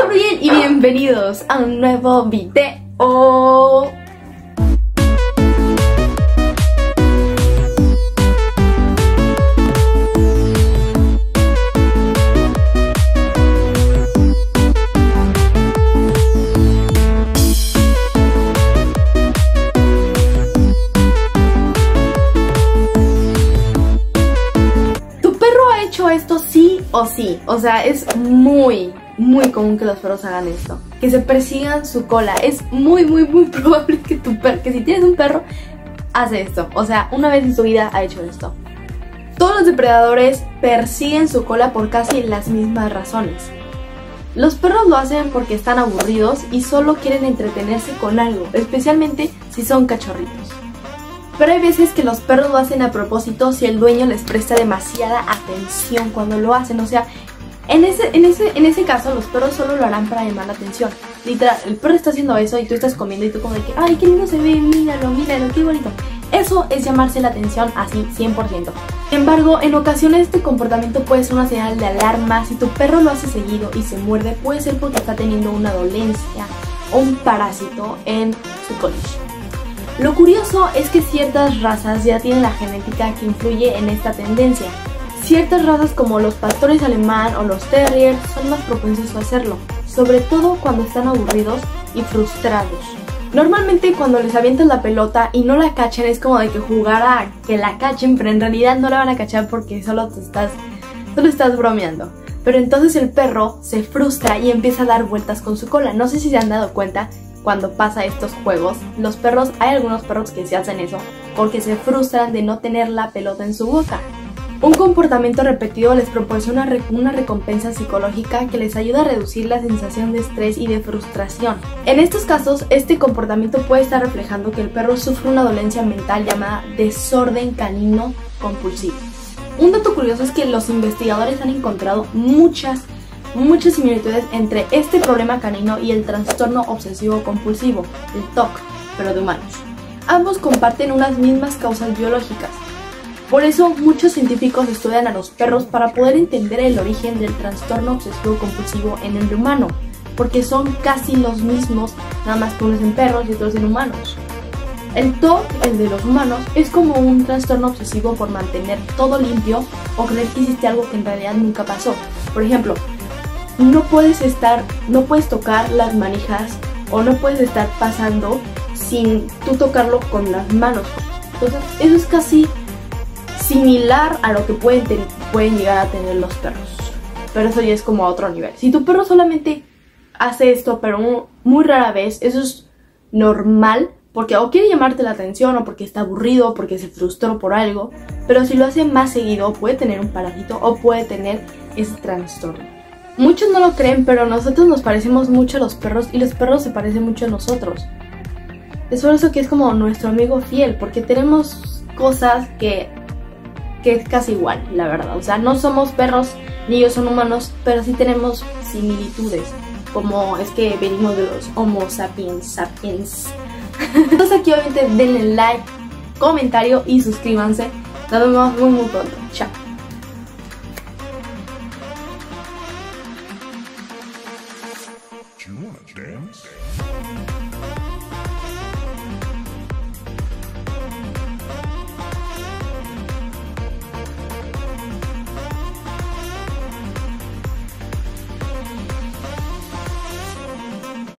Gabriel y bienvenidos a un nuevo video. ¿Tu perro ha hecho esto sí o sí? O sea, es muy común que los perros hagan esto, que se persigan su cola. Es muy probable que que si tienes un perro hace esto. O sea, una vez en su vida ha hecho esto. Todos los depredadores persiguen su cola por casi las mismas razones. Los perros lo hacen porque están aburridos y solo quieren entretenerse con algo, especialmente si son cachorritos. Pero hay veces que los perros lo hacen a propósito si el dueño les presta demasiada atención cuando lo hacen. O sea, en ese caso los perros solo lo harán para llamar la atención. Literal, el perro está haciendo eso y tú estás comiendo y tú como de que ¡ay, qué lindo se ve! Míralo, qué bonito. Eso es llamarse la atención así, 100%. Sin embargo, en ocasiones este comportamiento puede ser una señal de alarma. Si tu perro lo hace seguido y se muerde, puede ser porque está teniendo una dolencia o un parásito en su colilla. Lo curioso es que ciertas razas ya tienen la genética que influye en esta tendencia. Ciertas razas como los pastores alemán o los terriers son más propensos a hacerlo, sobre todo cuando están aburridos y frustrados. Normalmente cuando les avientas la pelota y no la cachan es como de que jugar a que la cachen, pero en realidad no la van a cachar porque solo estás bromeando. Pero entonces el perro se frustra y empieza a dar vueltas con su cola. No sé si se han dado cuenta cuando pasa estos juegos. Los perros, hay algunos perros que se hacen eso porque se frustran de no tener la pelota en su boca. Un comportamiento repetido les proporciona una recompensa psicológica que les ayuda a reducir la sensación de estrés y de frustración. En estos casos, este comportamiento puede estar reflejando que el perro sufre una dolencia mental llamada desorden canino compulsivo. Un dato curioso es que los investigadores han encontrado muchas similitudes entre este problema canino y el trastorno obsesivo compulsivo, el TOC, pero de humanos. Ambos comparten unas mismas causas biológicas. Por eso muchos científicos estudian a los perros para poder entender el origen del trastorno obsesivo compulsivo en el humano, porque son casi los mismos, nada más que unos en perros y otros en humanos. El TOC, el de los humanos, es como un trastorno obsesivo por mantener todo limpio o creer que hiciste algo que en realidad nunca pasó. Por ejemplo, no puedes tocar las manijas o no puedes estar pasando sin tú tocarlo con las manos. Entonces, eso es casi similar a lo que pueden llegar a tener los perros, pero eso ya es como a otro nivel. Si tu perro solamente hace esto, pero muy rara vez, eso es normal, porque o quiere llamarte la atención, o porque está aburrido, o porque se frustró por algo. Pero si lo hace más seguido, puede tener un parásito o puede tener ese trastorno. Muchos no lo creen, pero nosotros nos parecemos mucho a los perros y los perros se parecen mucho a nosotros. Es por eso que es como nuestro amigo fiel, porque tenemos cosas que es casi igual, la verdad. O sea, no somos perros ni ellos son humanos, pero sí tenemos similitudes, como es que venimos de los Homo sapiens. Entonces aquí obviamente denle like, comentario y suscríbanse. Nos vemos muy pronto. Chao. Do you wanna dance?